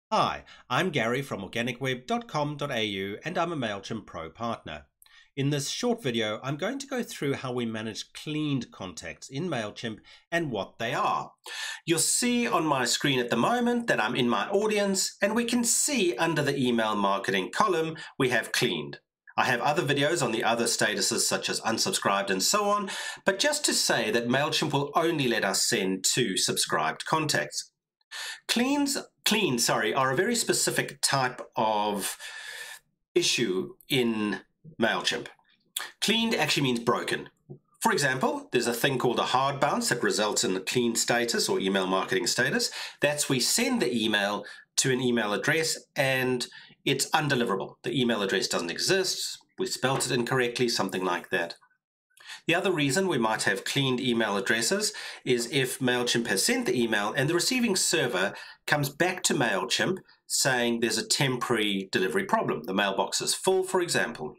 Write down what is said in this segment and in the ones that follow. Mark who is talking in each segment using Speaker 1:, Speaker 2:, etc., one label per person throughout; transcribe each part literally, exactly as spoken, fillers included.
Speaker 1: Hi, I'm Gary from organic web dot com dot A U and I'm a Mailchimp Pro partner. In this short video, I'm going to go through how we manage cleaned contacts in Mailchimp and what they are. You'll see on my screen at the moment that I'm in my audience, and we can see under the email marketing column we have cleaned. I have other videos on the other statuses such as unsubscribed and so on, but just to say that Mailchimp will only let us send to subscribed contacts. Cleans, clean, sorry, are a very specific type of issue in Mailchimp. Cleaned actually means broken. For example, there's a thing called a hard bounce that results in a clean status or email marketing status. That's we send the email to an email address and it's undeliverable. The email address doesn't exist, we spelt it incorrectly, something like that. The other reason we might have cleaned email addresses is if Mailchimp has sent the email and the receiving server comes back to Mailchimp saying there's a temporary delivery problem. The mailbox is full, for example.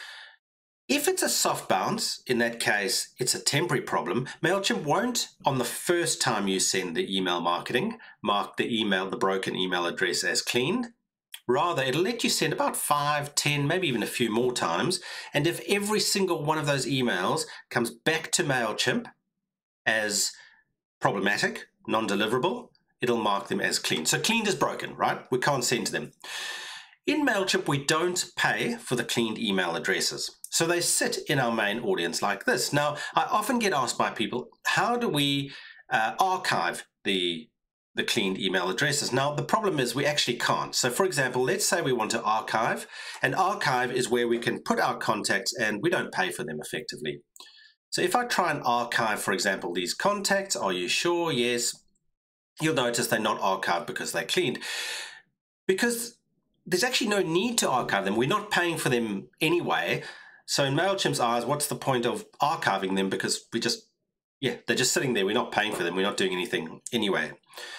Speaker 1: If it's a soft bounce, in that case, it's a temporary problem, Mailchimp won't, on the first time you send the email marketing, mark the email, the broken email address as cleaned. Rather, it'll let you send about five, ten, maybe even a few more times. And if every single one of those emails comes back to Mailchimp as problematic, non-deliverable, it'll mark them as clean. So cleaned is broken, right? We can't send to them. In Mailchimp, we don't pay for the cleaned email addresses. So they sit in our main audience like this. Now, I often get asked by people, how do we uh, archive the the cleaned email addresses? Now, the problem is we actually can't. So for example, let's say we want to archive, and archive is where we can put our contacts and we don't pay for them effectively. So if I try and archive, for example, these contacts, are you sure? Yes. You'll notice they're not archived because they're cleaned. Because there's actually no need to archive them. We're not paying for them anyway. So in Mailchimp's eyes, what's the point of archiving them? Because we just, yeah, they're just sitting there. We're not paying for them. We're not doing anything anyway.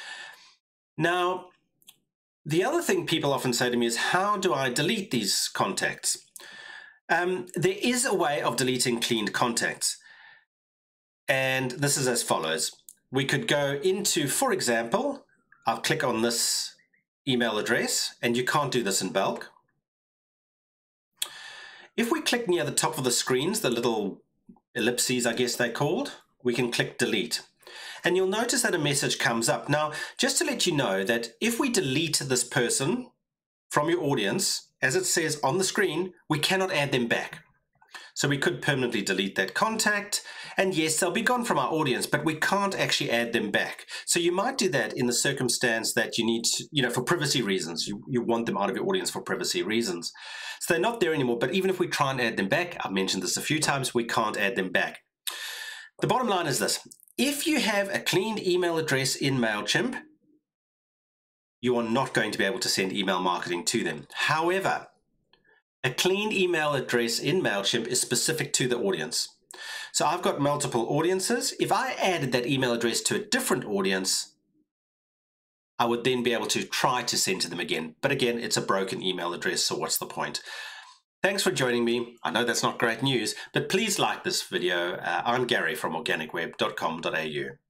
Speaker 1: Now, the other thing people often say to me is, how do I delete these contacts? Um, there is a way of deleting cleaned contacts. And this is as follows. We could go into, for example, I'll click on this email address, and you can't do this in bulk. If we click near the top of the screens, the little ellipses, I guess they're called, we can click delete. And you'll notice that a message comes up. Now, just to let you know that if we delete this person from your audience, as it says on the screen, we cannot add them back. So we could permanently delete that contact, and yes, they'll be gone from our audience, but we can't actually add them back. So you might do that in the circumstance that you need to, you know, for privacy reasons. You, you want them out of your audience for privacy reasons. So they're not there anymore, but even if we try and add them back, I've mentioned this a few times, we can't add them back. The bottom line is this. If you have a cleaned email address in Mailchimp, you are not going to be able to send email marketing to them. However, a cleaned email address in Mailchimp is specific to the audience. So I've got multiple audiences. If I added that email address to a different audience, I would then be able to try to send to them again. But again, it's a broken email address, so what's the point? Thanks for joining me. I know that's not great news, but please like this video. Uh, I'm Gary from organic web dot com dot A U.